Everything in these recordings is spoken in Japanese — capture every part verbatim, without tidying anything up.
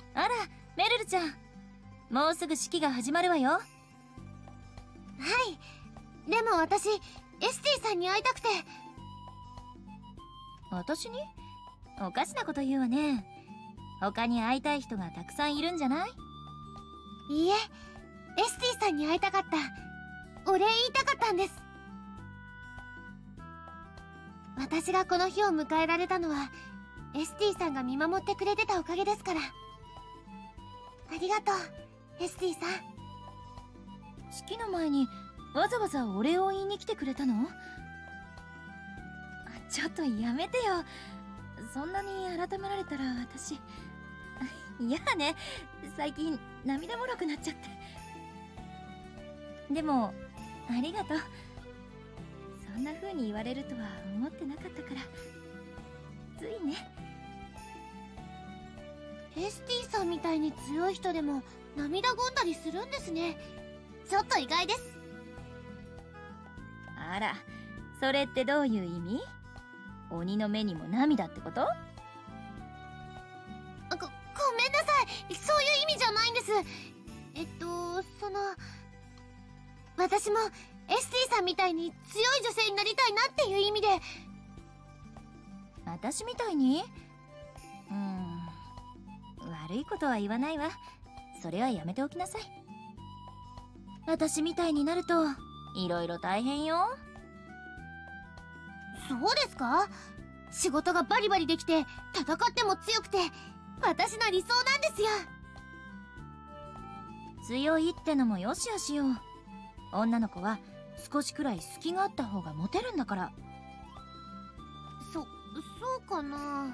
あら、メルルちゃん。もうすぐ式が始まるわよ。はい。でも私、エスティさんに会いたくて。私に？おかしなこと言うわね。他に会いたい人がたくさんいるんじゃない？いいえ、エスティさんに会いたかった。お礼言いたかったんです。私がこの日を迎えられたのは、エスティさんが見守ってくれてたおかげですから。ありがとう、エスティさん。式の前にわざわざお礼を言いに来てくれたの？ちょっとやめてよ。そんなに改められたら私いやね、最近涙もろくなっちゃって。でもありがとう。そんな風に言われるとは思ってなかったから、ついね。エスティさんみたいに強い人でも涙ぐんだりするんですね。ちょっと意外です。あら、それってどういう意味？鬼の目にも涙ってこと？ご、ごめんなさい、そういう意味じゃないんです。えっと、その、私もエスティさんみたいに強い女性になりたいなっていう意味で。私みたいに？うーん、悪いことは言わないわ。それはやめておきなさい。私みたいになるといろいろ大変よ。そうですか？仕事がバリバリできて戦っても強くて私の理想なんですよ。強いってのもよしよしよ。女の子は少しくらい隙があった方がモテるんだから。そ、そうかな。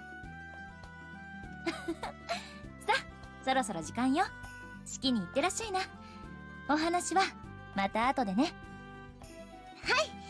さあ、そろそろ時間よ。式に行ってらっしゃいな。お話はまた後でね。はい。